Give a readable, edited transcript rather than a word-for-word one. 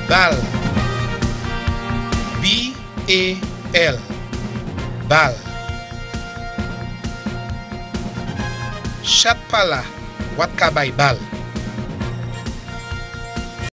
Bal. B-A-L. Bal. Chat pala, wat ka bay bal.